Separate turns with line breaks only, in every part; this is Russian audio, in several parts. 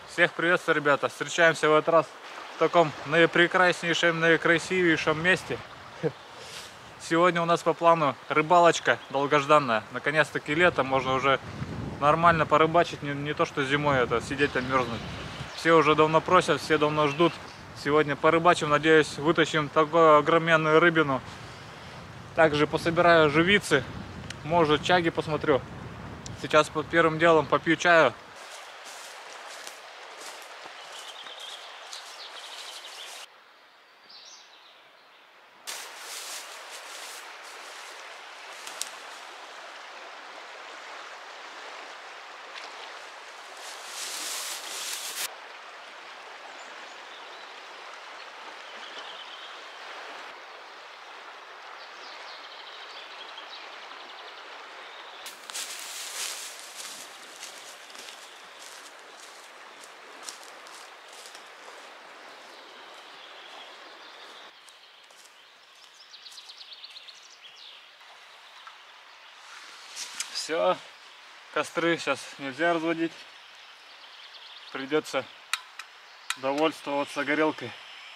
Всех приветствую, ребята. Встречаемся в этот раз в таком наипрекраснейшем, наикрасивейшем месте. Сегодня у нас по плану рыбалочка долгожданная. Наконец-таки лето, можно уже нормально порыбачить, не то что зимой это сидеть там мерзнуть. Все уже давно просят, все давно ждут. Сегодня порыбачим, надеюсь, вытащим такую огроменную рыбину. Также пособираю живицы, может чаги посмотрю. Сейчас первым делом попью чаю. Все, костры сейчас нельзя разводить, придется довольствоваться горелкой.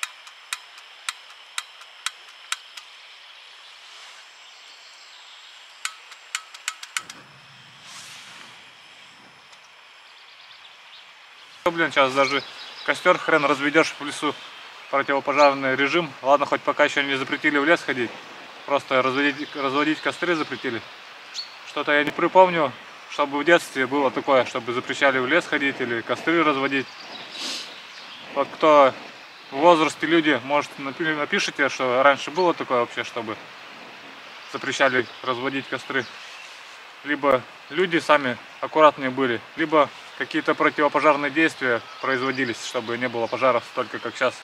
Блин, сейчас даже костер хрен разведешь в лесу, противопожарный режим. Ладно, хоть пока еще не запретили в лес ходить, просто разводить костры запретили. Что-то я не припомню, чтобы в детстве было такое, чтобы запрещали в лес ходить или костры разводить. Вот кто в возрасте люди, может, напишите, что раньше было такое вообще, чтобы запрещали разводить костры. Либо люди сами аккуратнее были, либо какие-то противопожарные действия производились, чтобы не было пожаров столько, как сейчас.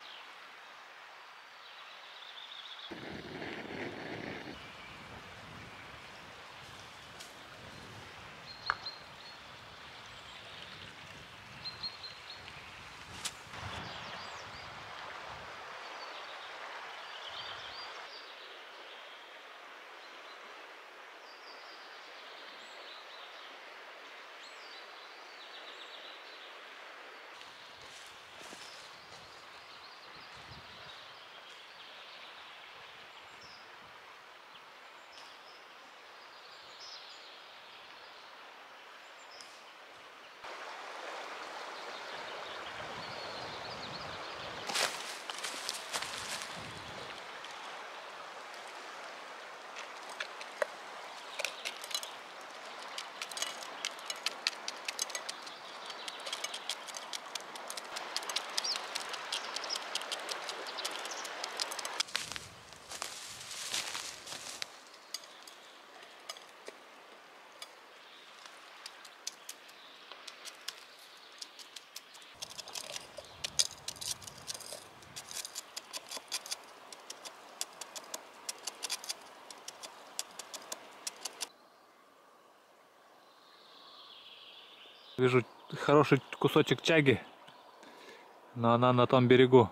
Вижу хороший кусочек чаги, но она на том берегу.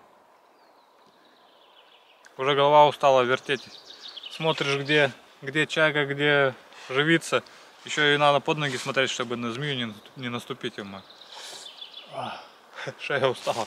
Уже голова устала вертеть. Смотришь, где чага, где живица. Еще и надо под ноги смотреть, чтобы на змею не наступить ему. Шея устала.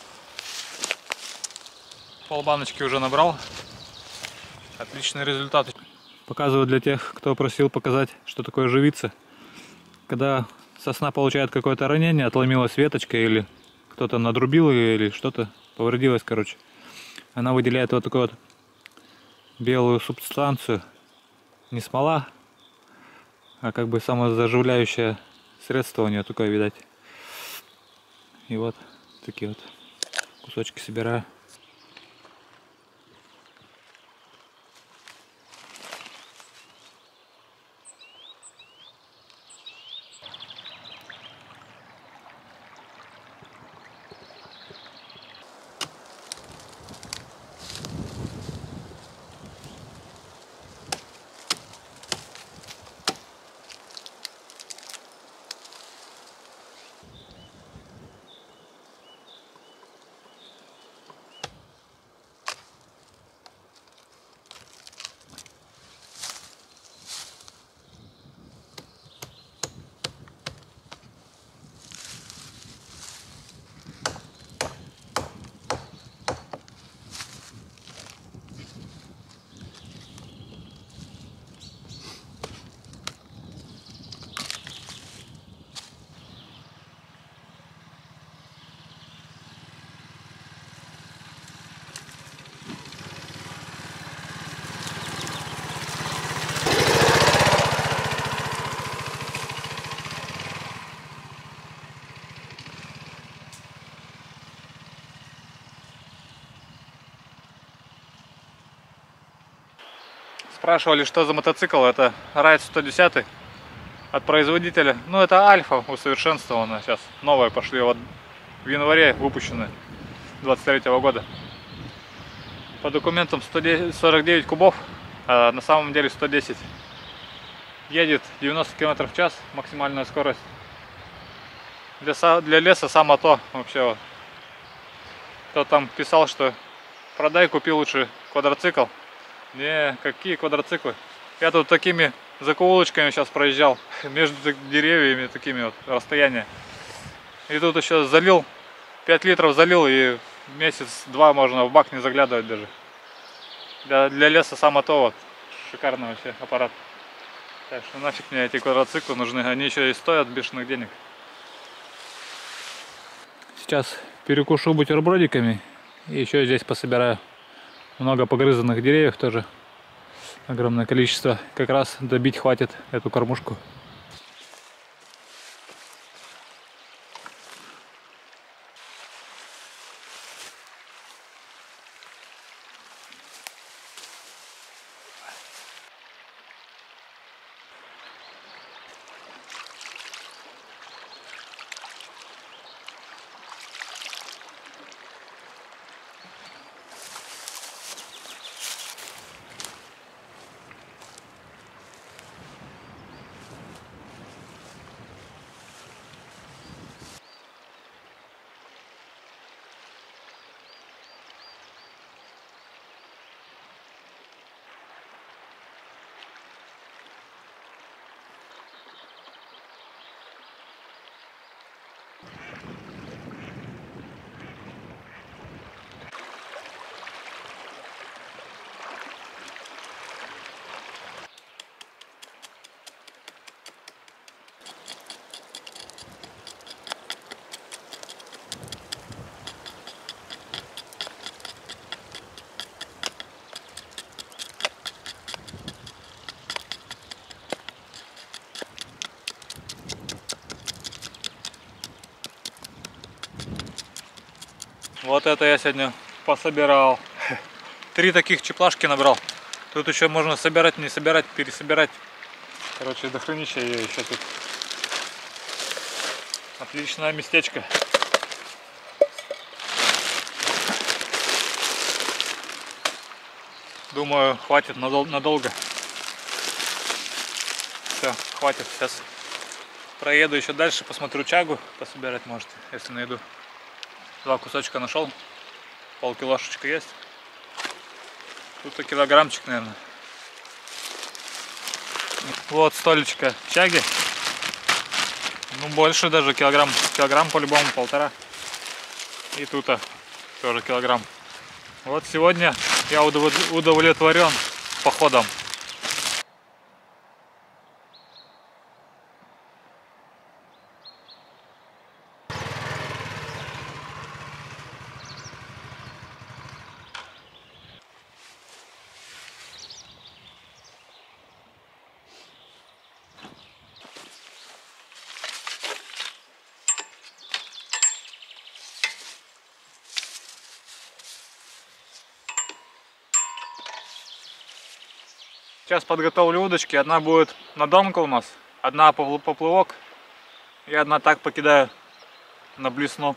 Полбаночки уже набрал. Отличный результат. Показываю для тех, кто просил показать, что такое живица. Когда сосна получает какое-то ранение, отломилась веточка или кто-то надрубил ее или что-то повредилось, короче. Она выделяет вот такую вот белую субстанцию. Не смола, а как бы самозаживляющее средство у нее такое, видать. И вот такие вот кусочки собираю. Спрашивали, что за мотоцикл. Это Ride 110 от производителя. Ну, это Альфа усовершенствованная. Сейчас новые пошли. Вот в январе выпущены 23 года. По документам 149 кубов, а на самом деле 110. Едет 90 км в час, максимальная скорость. Для леса само то вообще. Вот. Кто там писал, что продай, купи лучше квадроцикл. Не, какие квадроциклы? Я тут такими закоулочками сейчас проезжал, между деревьями такими вот расстояния. И тут еще залил, 5 литров залил, и месяц-два можно в бак не заглядывать даже. Для леса само то вот. Шикарный вообще аппарат. Так что нафиг мне эти квадроциклы нужны, они еще и стоят бешеных денег. Сейчас перекушу бутербродиками и еще здесь пособираю. Много погрызанных деревьев тоже. Огромное количество. Как раз добить хватит эту кормушку. Вот это я сегодня пособирал. 3 таких чеплашки набрал. Тут еще можно собирать, не собирать, пересобирать. Короче, до хренища ее еще тут. Отличное местечко. Думаю, хватит надолго. Все, хватит. Сейчас проеду еще дальше, посмотрю чагу, пособирать может, если найду. 2 кусочка нашел, полкилошечка есть. Тут килограммчик, наверное. Вот столечко чаги. Ну, больше даже килограмм по-любому 1,5. И тут тоже килограмм. Вот сегодня я удовлетворен походом. Сейчас подготовлю удочки. Одна будет на домку у нас, одна поплывок и одна так покидаю на блесну.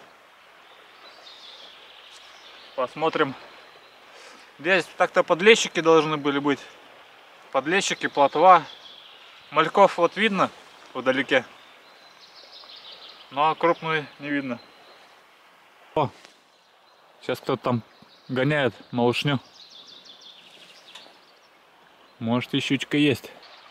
Посмотрим. Здесь так-то подлещики должны были быть. Подлещики, плотва. Мальков вот видно вдалеке, но крупную не видно. О, сейчас кто-то там гоняет малышню. Может, и щучка есть.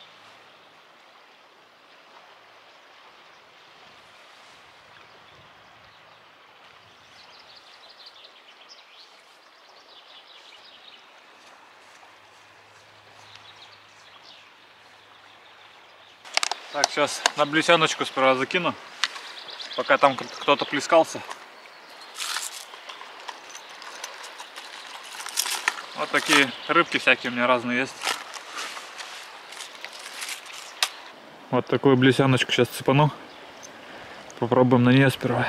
Так, сейчас на блесеночку сперва закину, пока там кто-то плескался. Вот такие рыбки всякие у меня разные есть. Вот такую блесяночку сейчас цепану. Попробуем на нее сперва.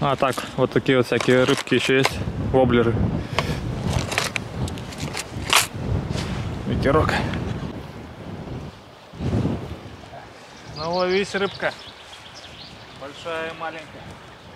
А так, вот такие вот всякие рыбки еще есть, воблеры. Ветерок. Ну ловись, рыбка. Большая и маленькая.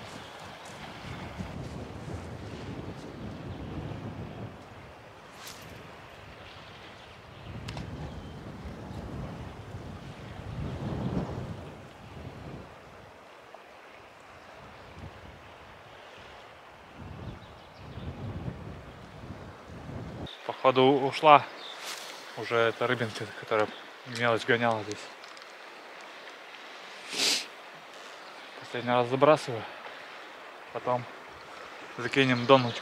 Походу ушла уже эта рыбинка, которая мелочь гоняла здесь. Последний раз забрасываю, потом закинем доночку.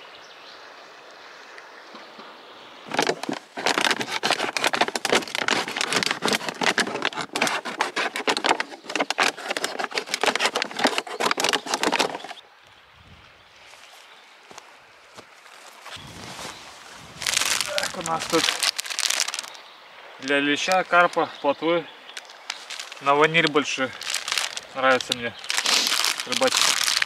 Так, у нас тут для леща, карпа, плотвы на ваниль больше нравится мне рыбачить.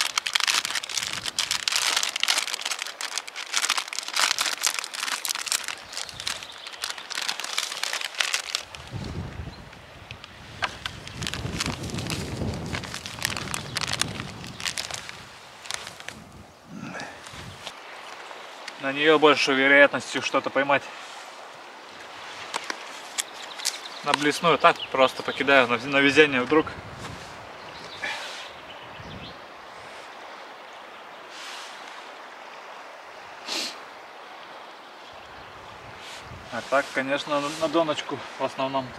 На нее больше вероятностью что-то поймать. На блесную так просто покидаю на везение вдруг. А так, конечно, на доночку в основном-то.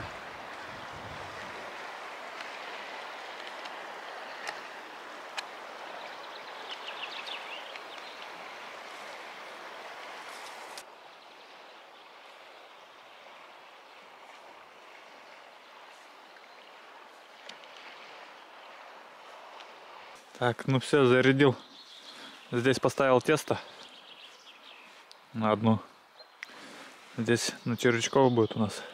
Так, ну все, зарядил. Здесь поставил тесто на одну. Здесь на червячков будет у нас.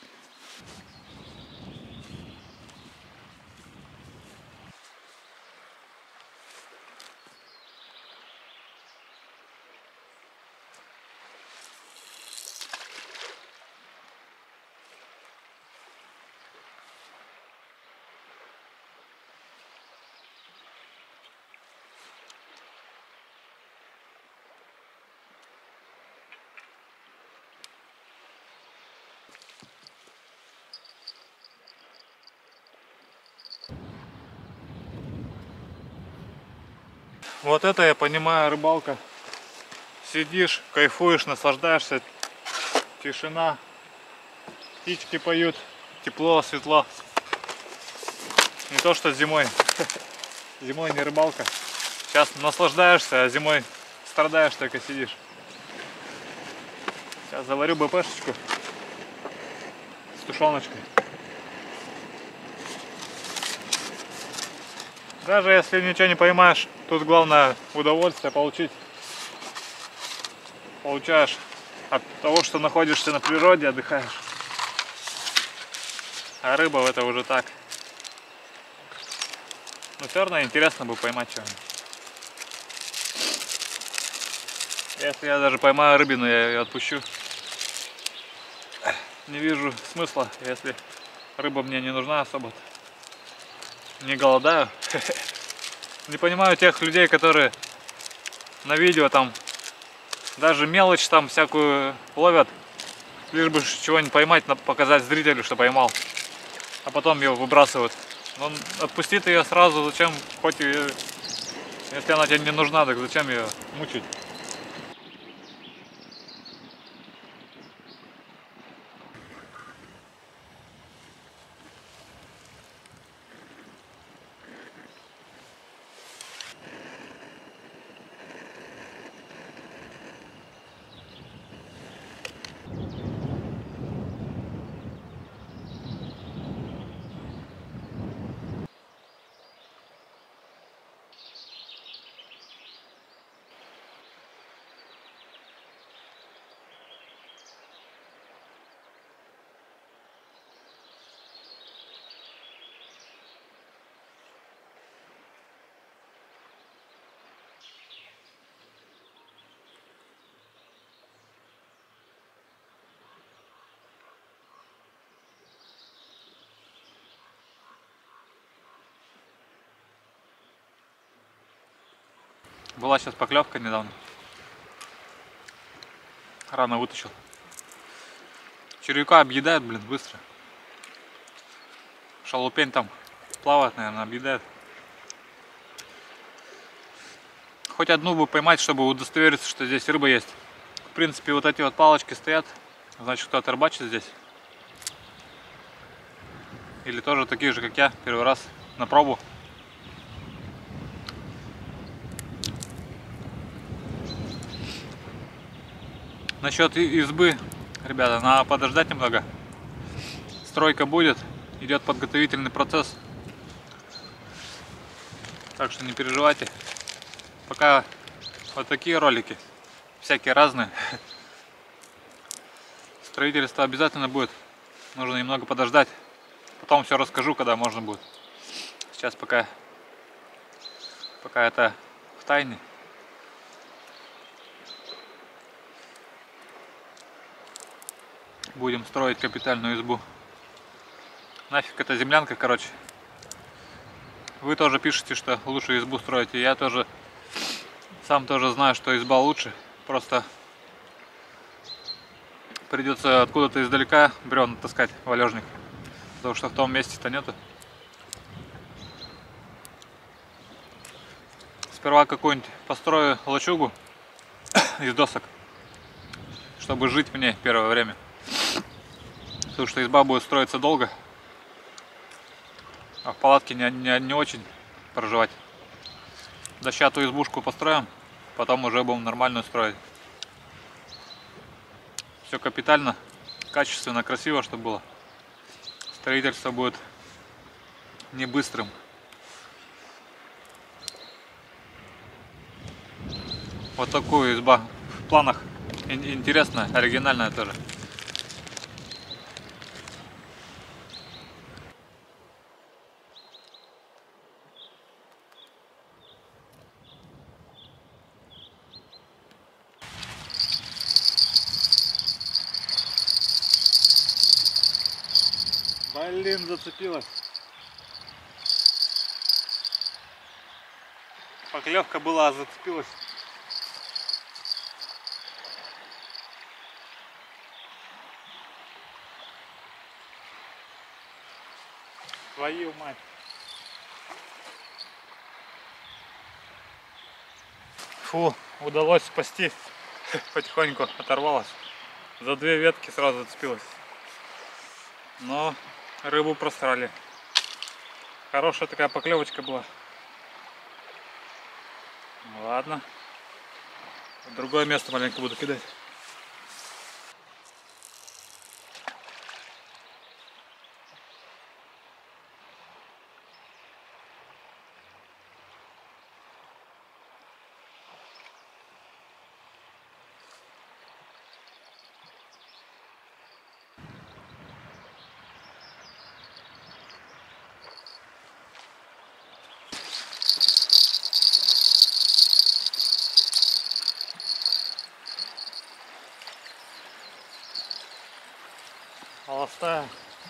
Вот это я понимаю, рыбалка. Сидишь, кайфуешь, наслаждаешься. Тишина. Птички поют. Тепло, светло. Не то что зимой. Зимой не рыбалка. Сейчас наслаждаешься, а зимой страдаешь, только сидишь. Сейчас заварю БПшечку с тушеночкой. Даже если ничего не поймаешь, тут главное удовольствие получить. Получаешь от того, что находишься на природе, отдыхаешь. А рыба это уже так. Но все равно интересно бы поймать что-нибудь. Если я даже поймаю рыбину, я ее отпущу. Не вижу смысла, если рыба мне не нужна особо. Не голодаю. Не понимаю тех людей, которые на видео там даже мелочь там всякую ловят, лишь бы чего-нибудь поймать, показать зрителю, что поймал, а потом ее выбрасывают. Ну, отпусти ты ее сразу, зачем, хоть и, если она тебе не нужна, так зачем ее мучить? Была сейчас поклевка недавно. Рано вытащил. Червяка объедает, блин, быстро. Шалупень там плавает, наверное, объедает. Хоть одну бы поймать, чтобы удостовериться, что здесь рыба есть. В принципе, вот эти вот палочки стоят. Значит, кто-то рыбачит здесь. Или тоже такие же, как я, первый раз на пробу. Насчет избы, ребята, надо подождать немного. Стройка будет, идет подготовительный процесс. Так что не переживайте. Пока вот такие ролики, всякие разные. Строительство обязательно будет. Нужно немного подождать. Потом все расскажу, когда можно будет. Сейчас пока это в тайне. Будем строить капитальную избу. Нафиг эта землянка, короче. Вы тоже пишете, что лучше избу строить. И я тоже сам тоже знаю, что изба лучше. Просто придется откуда-то издалека бревна таскать, валежник. Потому что в том месте-то нету. Сперва какую-нибудь построю лачугу из досок, чтобы жить в ней первое время. Потому что изба будет строиться долго, а в палатке не очень проживать. Дощатую избушку построим, потом уже будем нормальную строить. Все капитально, качественно, красиво, чтобы было. Строительство будет не быстрым. Вот такую изба в планах. Интересная, оригинальная тоже. Блин, зацепилась. Поклевка была, а зацепилась. Твою мать. Фу, удалось спасти. Потихоньку оторвалась. За 2 ветки сразу зацепилась. Но рыбу просрали. Хорошая такая поклевочка была. Ладно. В другое место маленько буду кидать. Холостая.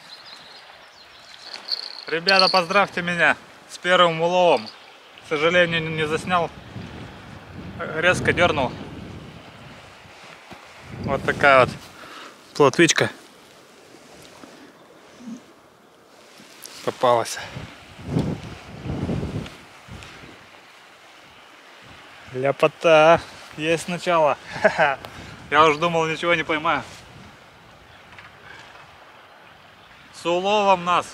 Ребята, поздравьте меня с первым уловом. К сожалению, не заснял. Резко дернул. Вот такая вот плотвичка попалась. Ляпота. Есть начало. Я уже думал, ничего не поймаю. С уловом нас.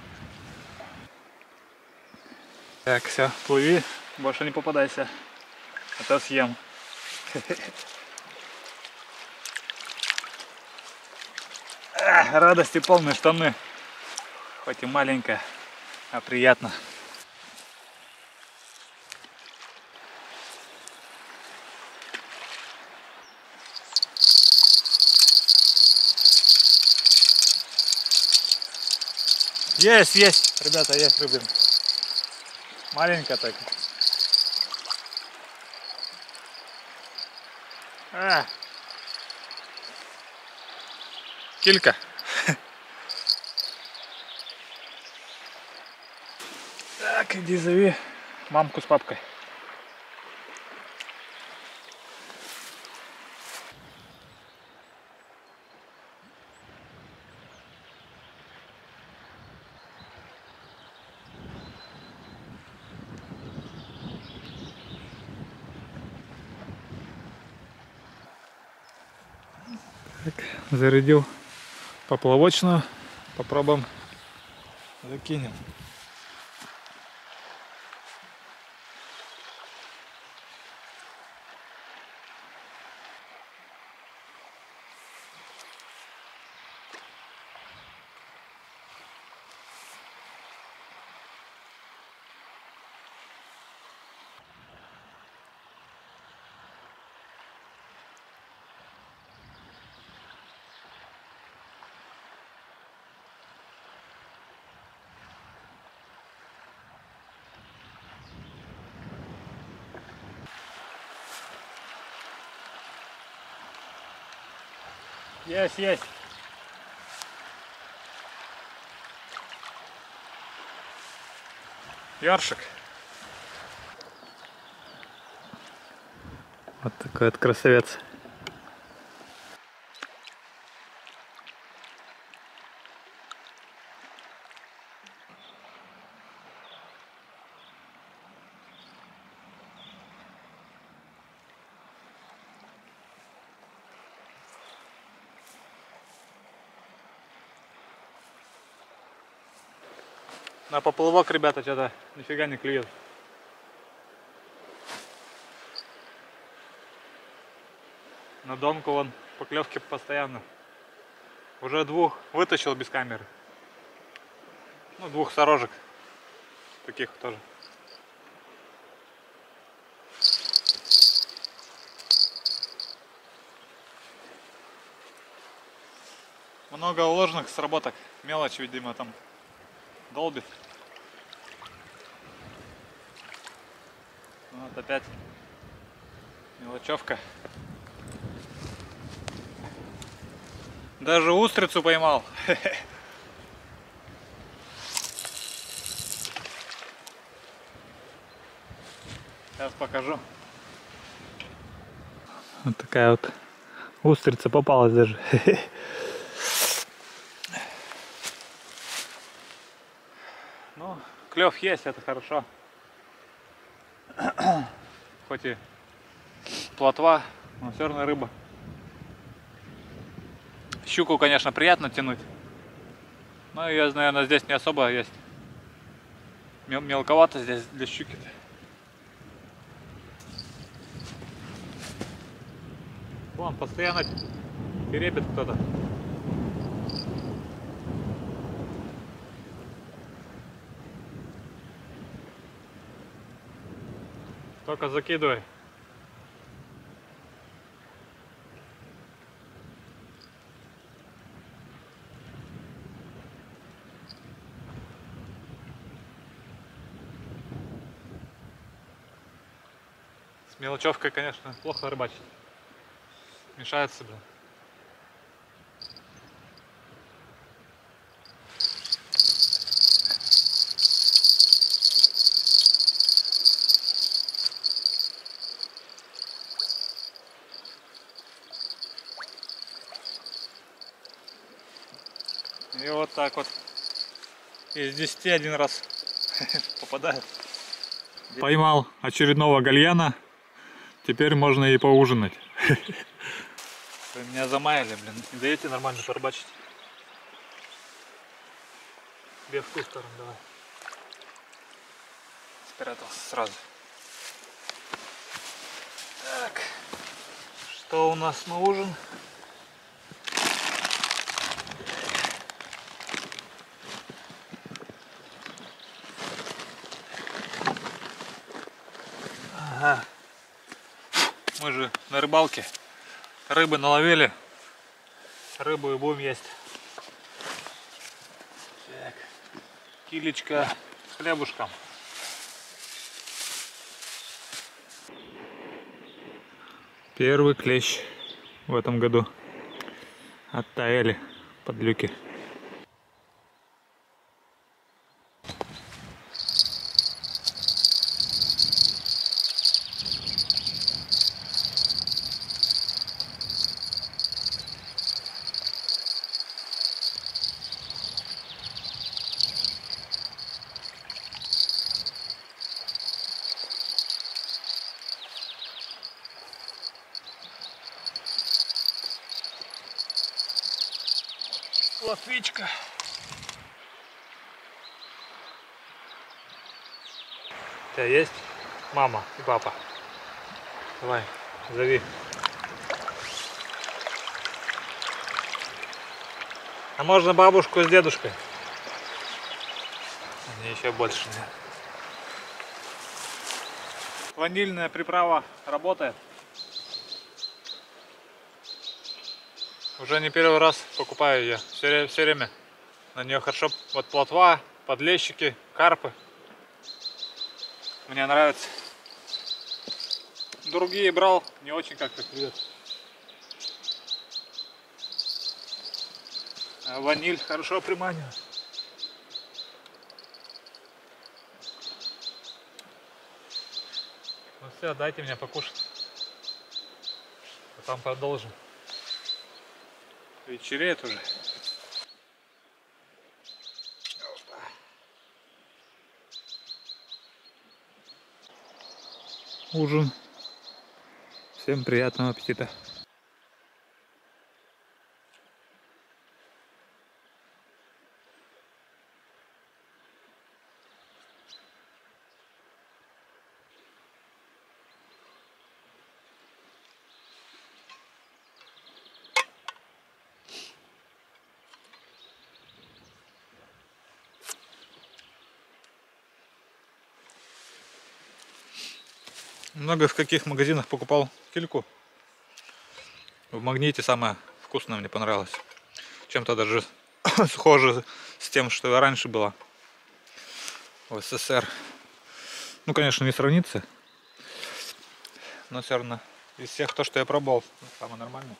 Так, все, плыви, больше не попадайся, а то съем. Радости полные штаны, хоть и маленькая, а приятно. Есть, ребята, есть рыбин. Маленькая так. Килька. Так, иди зови мамку с папкой. Зарядил поплавочную. Попробуем. Закинем. Есть. Ёршик. Вот такой вот красавец. На поплавок, ребята, что-то нифига не клюет. На донку вон поклевки постоянно. Уже двух вытащил без камеры. Ну, двух сорожек. Таких тоже. Много уложенных сработок. Мелочь, видимо, там долбит. Вот опять мелочевка. Даже устрицу поймал. Сейчас покажу. Вот такая вот устрица попалась даже. Ну, клев есть, это хорошо. Хоть и плотва, но все равно рыба. Щуку, конечно, приятно тянуть. Но ее, наверное, здесь не особо есть. Мелковато здесь для щуки-то. Вон, постоянно теребит кто-то. Только закидывай. С мелочевкой, конечно, плохо рыбачить. Мешается, блин. И вот так вот из 10 один раз попадает. Поймал очередного гальяна. Теперь можно и поужинать. Вы меня замаяли, блин. Не даете нормально порыбачить. Тебе в ту сторону давай. Спрятался сразу. Так. Что у нас на ужин? Ага. Мы же на рыбалке рыбы наловили. Рыбу и будем есть. Так. Килечка с хлебушком. Первый клещ в этом году. Оттаяли подлюки. Латвичка. У тебя есть мама и папа? Давай, зови. А можно бабушку с дедушкой? Они еще больше нет. Ванильная приправа работает. Уже не первый раз покупаю ее. Все время на нее хорошо. Вот плотва, подлещики, карпы. Мне нравится. Другие брал, не очень как-то клюет. А ваниль хорошо приманивает. Ну все, дайте мне покушать. Потом продолжим. Вечереет уже. Ужин. Всем приятного аппетита. Много в каких магазинах покупал кильку. В Магните самое вкусное мне понравилось. Чем-то даже схоже с тем, что раньше было в СССР. Ну, конечно, не сравнится. Но все равно из всех то, что я пробовал, самое нормальное.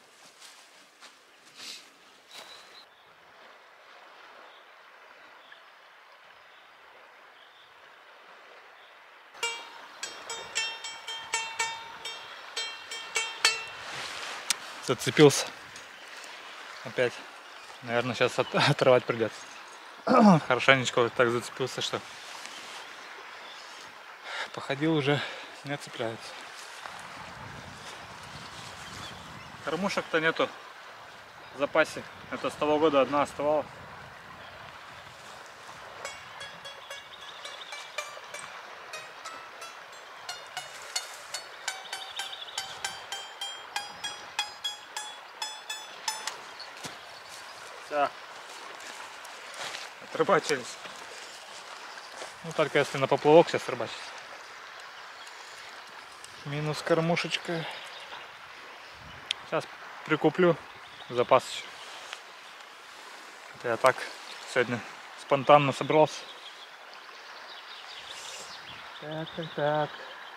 Зацепился. Опять. Наверное, сейчас отрывать придется. Хорошенечко вот так зацепился, что походил уже, не цепляется. Кормушек-то нету в запасе. Это с того года одна оставалась. Все. Отрыбачились. Ну только если на поплавок сейчас рыбачить. Минус кормушечка. Сейчас прикуплю запас еще. Я так сегодня спонтанно собрался. Так.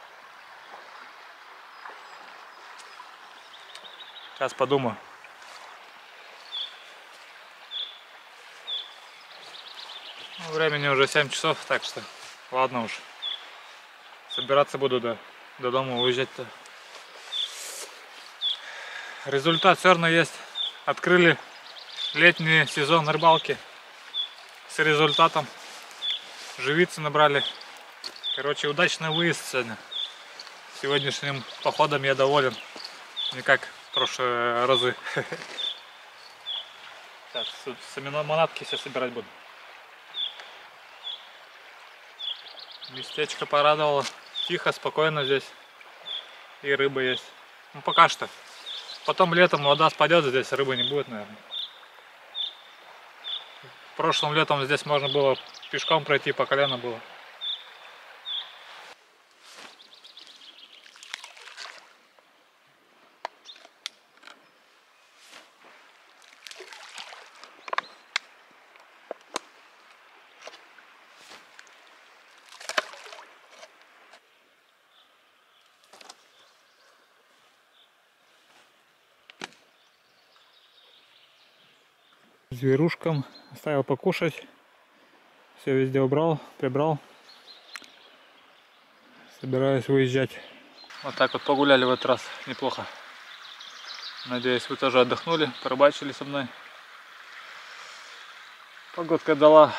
Сейчас подумаю. Времени уже 7 часов, так что ладно уж. Собираться буду до дома, уезжать-то. Результат все равно есть. Открыли летний сезон рыбалки с результатом. Живицы набрали. Короче, удачный выезд сегодня. Сегодняшним походом я доволен. Не как в прошлые разы. Сейчас манатки все собирать буду. Местечко порадовало. Тихо, спокойно здесь. И рыба есть. Ну пока что. Потом летом вода спадет, здесь рыбы не будет, наверное. Прошлым летом здесь можно было пешком пройти, по колено было. Зверушкам оставил покушать. Все везде убрал, прибрал. Собираюсь выезжать. Вот так вот погуляли в этот раз. Неплохо. Надеюсь, вы тоже отдохнули, порыбачили со мной. Погодка дала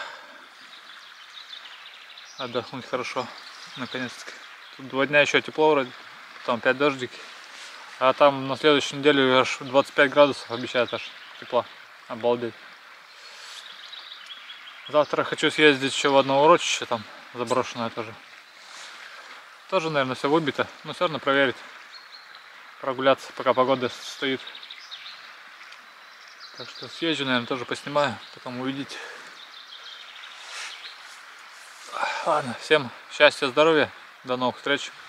отдохнуть хорошо. Наконец-таки. Тут 2 дня еще тепло вроде. Потом опять дождик. А там на следующей неделе аж 25 градусов обещают аж тепла. Обалдеть. Завтра хочу съездить еще в одно урочище, там заброшенное тоже. Тоже, наверное, все выбито, но все равно проверить. Прогуляться, пока погода стоит. Так что съезжу, наверное, тоже поснимаю, потом увидите. Ладно, всем счастья, здоровья, до новых встреч.